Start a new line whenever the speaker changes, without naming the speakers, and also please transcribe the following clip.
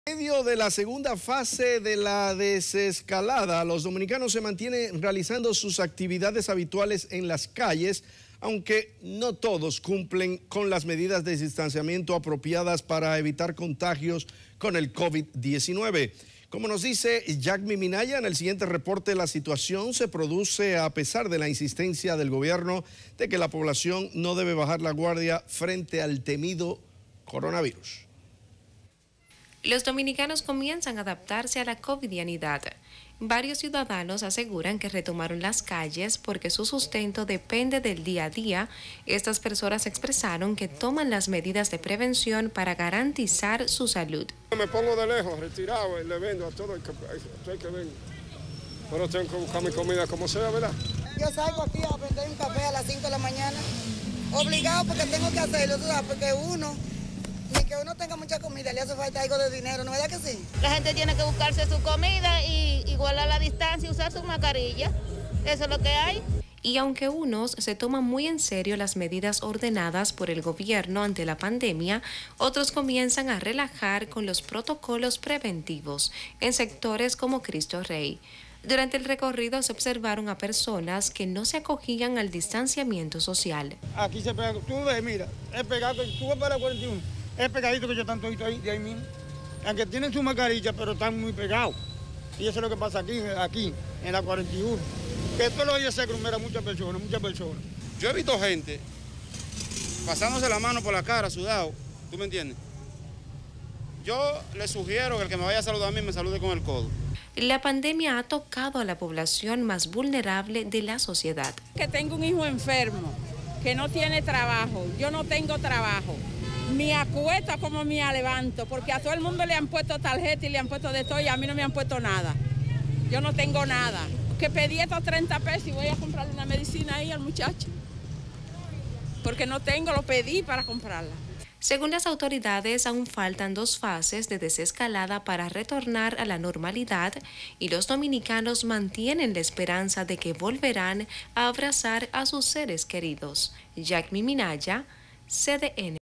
En medio de la segunda fase de la desescalada, los dominicanos se mantienen realizando sus actividades habituales en las calles, aunque no todos cumplen con las medidas de distanciamiento apropiadas para evitar contagios con el COVID-19. Como nos dice Jacmi Minaya, en el siguiente reporte, la situación se produce a pesar de la insistencia del gobierno de que la población no debe bajar la guardia frente al temido coronavirus.
Los dominicanos comienzan a adaptarse a la covidianidad. Varios ciudadanos aseguran que retomaron las calles porque su sustento depende del día a día. Estas personas expresaron que toman las medidas de prevención para garantizar su salud.
Me pongo de lejos, retirado, y le vendo a todo el que venga. Pero tengo que buscar mi comida como sea, ¿verdad?
Yo salgo aquí a vender un café a las 5 de la mañana, obligado porque tengo que hacerlo, ¿tú sabes? Porque ni que uno tenga mucha comida, le hace falta algo de dinero, ¿no es verdad que sí?
La gente tiene que buscarse su comida y guardar la distancia y usar su mascarilla. Eso es lo que hay.
Y aunque unos se toman muy en serio las medidas ordenadas por el gobierno ante la pandemia, otros comienzan a relajar con los protocolos preventivos en sectores como Cristo Rey. Durante el recorrido se observaron a personas que no se acogían al distanciamiento social.
Aquí se pega, tú ves, mira, es pegado, tú ves para la 41, es pegadito que ya están todos ahí, de ahí mismo. Aunque tienen su mascarilla, pero están muy pegados. Y eso es lo que pasa aquí, en la 41. Que todos los días se aglomera muchas personas.
Yo he visto gente pasándose la mano por la cara, sudado, ¿tú me entiendes? Yo le sugiero que el que me vaya a saludar a mí me salude con el codo.
La pandemia ha tocado a la población más vulnerable de la sociedad.
Que tengo un hijo enfermo, que no tiene trabajo, yo no tengo trabajo. Me acuesto como me levanto, porque a todo el mundo le han puesto tarjeta y le han puesto de todo y a mí no me han puesto nada. Yo no tengo nada. Que pedí estos 30 pesos y voy a comprarle una medicina ahí al muchacho. Porque no tengo, lo pedí para comprarla.
Según las autoridades, aún faltan 2 fases de desescalada para retornar a la normalidad y los dominicanos mantienen la esperanza de que volverán a abrazar a sus seres queridos. Jacmi Minaya, CDN.